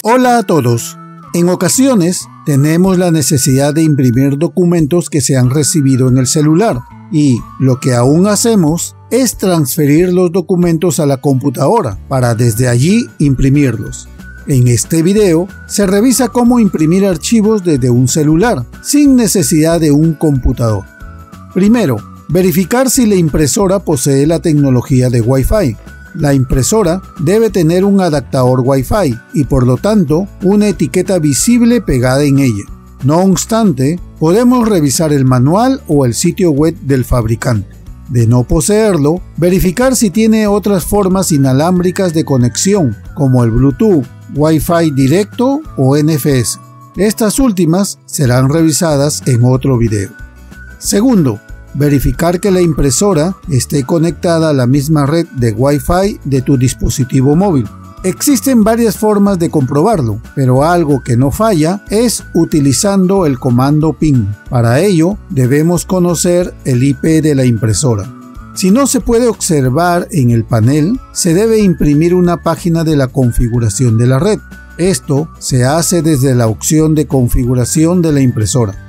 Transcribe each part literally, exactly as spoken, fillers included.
Hola a todos. En ocasiones tenemos la necesidad de imprimir documentos que se han recibido en el celular y lo que aún hacemos es transferir los documentos a la computadora para desde allí imprimirlos. En este video se revisa cómo imprimir archivos desde un celular sin necesidad de un computador. Primero, verificar si la impresora posee la tecnología de Wi-Fi. La impresora debe tener un adaptador Wi-Fi y por lo tanto una etiqueta visible pegada en ella. No obstante, podemos revisar el manual o el sitio web del fabricante. De no poseerlo, verificar si tiene otras formas inalámbricas de conexión como el Bluetooth, Wi-Fi directo o N F S. Estas últimas serán revisadas en otro video. Segundo, verificar que la impresora esté conectada a la misma red de Wi-Fi de tu dispositivo móvil. Existen varias formas de comprobarlo, pero algo que no falla es utilizando el comando ping. Para ello, debemos conocer el I P de la impresora. Si no se puede observar en el panel, se debe imprimir una página de la configuración de la red. Esto se hace desde la opción de configuración de la impresora.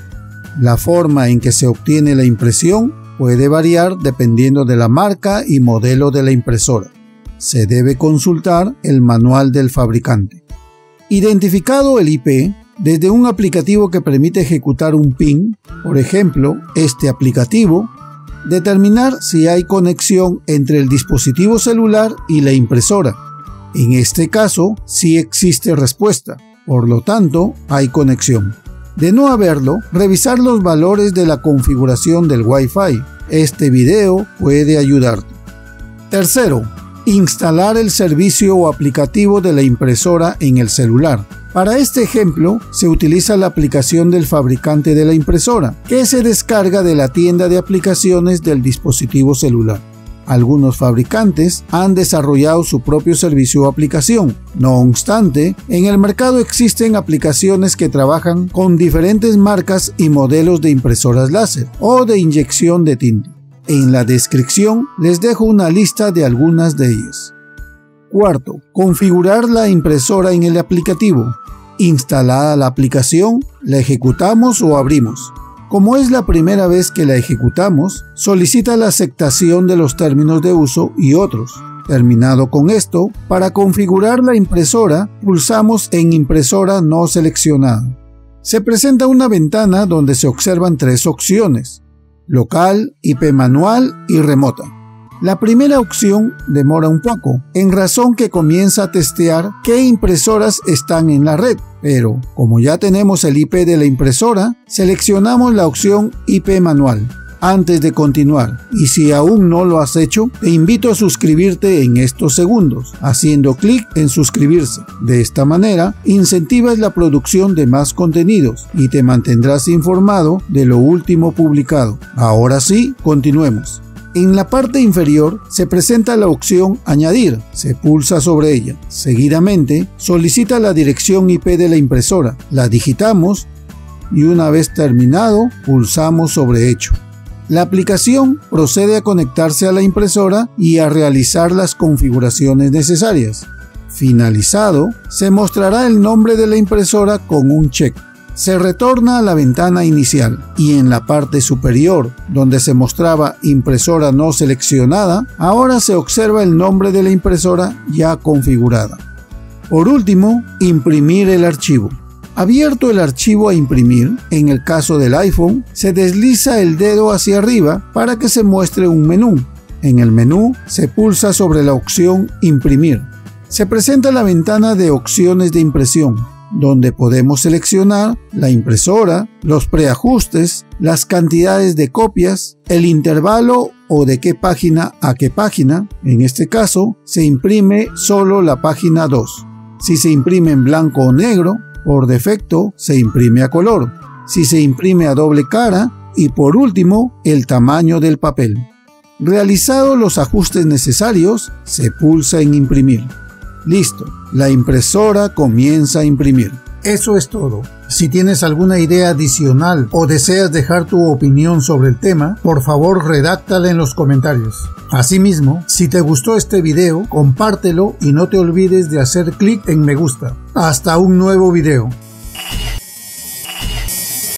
La forma en que se obtiene la impresión puede variar dependiendo de la marca y modelo de la impresora. Se debe consultar el manual del fabricante. Identificado el I P, desde un aplicativo que permite ejecutar un ping, por ejemplo, este aplicativo, determinar si hay conexión entre el dispositivo celular y la impresora. En este caso, sí existe respuesta, por lo tanto, hay conexión. De no haberlo, revisar los valores de la configuración del Wi-Fi. Este video puede ayudarte. Tercero, instalar el servicio o aplicativo de la impresora en el celular. Para este ejemplo, se utiliza la aplicación del fabricante de la impresora, que se descarga de la tienda de aplicaciones del dispositivo celular. Algunos fabricantes han desarrollado su propio servicio o aplicación. No obstante, en el mercado existen aplicaciones que trabajan con diferentes marcas y modelos de impresoras láser o de inyección de tinta. En la descripción les dejo una lista de algunas de ellas. Cuarto, configurar la impresora en el aplicativo. Instalada la aplicación, la ejecutamos o abrimos. Como es la primera vez que la ejecutamos, solicita la aceptación de los términos de uso y otros. Terminado con esto, para configurar la impresora, pulsamos en Impresora no seleccionada. Se presenta una ventana donde se observan tres opciones: local, I P manual y remota. La primera opción demora un poco, en razón que comienza a testear qué impresoras están en la red, pero como ya tenemos el I P de la impresora, seleccionamos la opción I P manual antes de continuar, y si aún no lo has hecho, te invito a suscribirte en estos segundos, haciendo clic en suscribirse. De esta manera, incentivas la producción de más contenidos y te mantendrás informado de lo último publicado. Ahora sí, continuemos. En la parte inferior se presenta la opción Añadir, se pulsa sobre ella. Seguidamente solicita la dirección I P de la impresora, la digitamos y una vez terminado pulsamos sobre Hecho. La aplicación procede a conectarse a la impresora y a realizar las configuraciones necesarias. Finalizado, se mostrará el nombre de la impresora con un check. Se retorna a la ventana inicial y en la parte superior, donde se mostraba impresora no seleccionada, ahora se observa el nombre de la impresora ya configurada. Por último, imprimir el archivo. Abierto el archivo a imprimir, en el caso del iPhone, se desliza el dedo hacia arriba para que se muestre un menú. En el menú se pulsa sobre la opción Imprimir. Se presenta la ventana de opciones de impresión, donde podemos seleccionar la impresora, los preajustes, las cantidades de copias, el intervalo o de qué página a qué página. En este caso, se imprime solo la página dos. Si se imprime en blanco o negro, por defecto se imprime a color. Si se imprime a doble cara y por último, el tamaño del papel. Realizados los ajustes necesarios, se pulsa en Imprimir. Listo, la impresora comienza a imprimir. Eso es todo. Si tienes alguna idea adicional o deseas dejar tu opinión sobre el tema, por favor redáctala en los comentarios. Asimismo, si te gustó este video, compártelo y no te olvides de hacer clic en me gusta. Hasta un nuevo video.